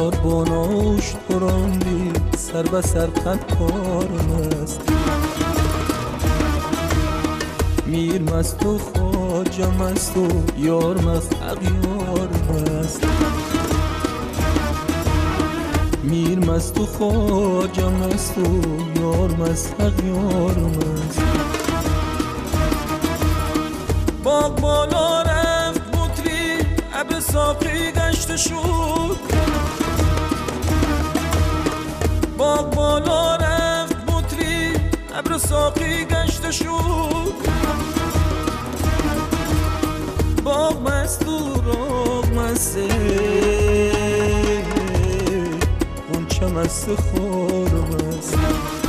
باناش براندی سر به سر قطارم است میر مست و خواجه مست و یار مست اغیارم است میر مست و خواجه مست و یار مست اغیارم است باغ بالا رفت بطری ابر ساقی گشته شد باغ بالا رفت بطری ابر ساقی گشته شد باغ مست و راغ مسته غنچه مست خورم است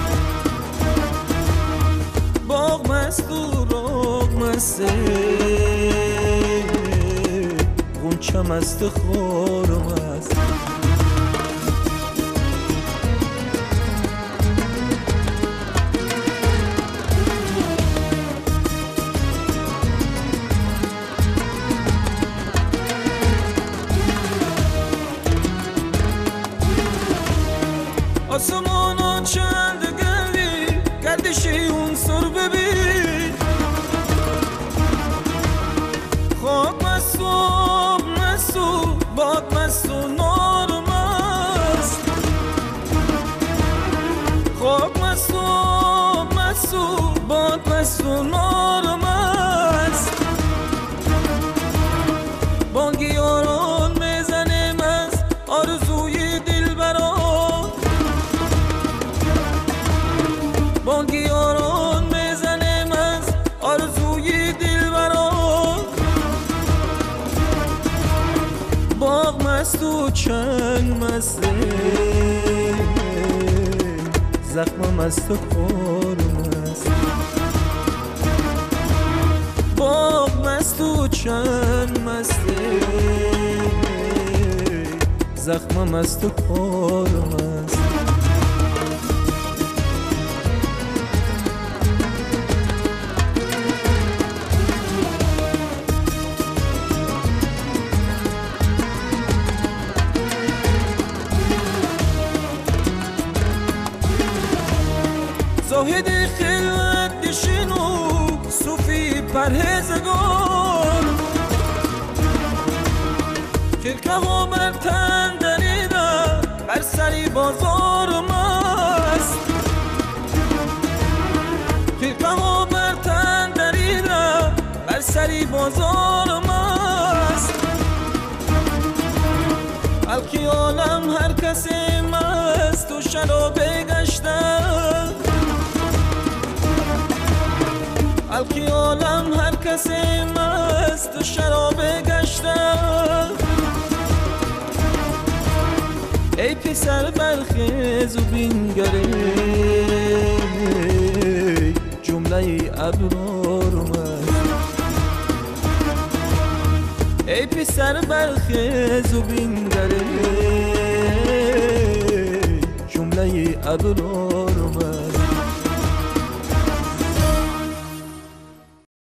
باغ مست و راغ مسته غنچه مست خورم است آسمانا چند گلی گردشی اون سر ببین خاک مست و مست و باد مست و نار مست خاک مست و مست و باد مست و نار مست بانگی یاران میزنه مست آرزوی دل برام بانگی یاران میزنم از آرزوی دل برام باغ مست و چنگ مسته زخم مست و خورم است باغ مست و چنگ مسته زخم مست و خورم است زاهد خلوت دشین و صوفی پرهیزگار خرقه ها بر تن دریده بر سری بازار مست خرقه ها بر تن دریده بر سری بازار مست بلکی عالم هر کسی مست و شرابه گشته الکی عالم هر کسی مست و شرابه گشته ای پسر برخیز و بینگره جمله ابرارم است ای پسر برخیز و بینگره جمله ابرارم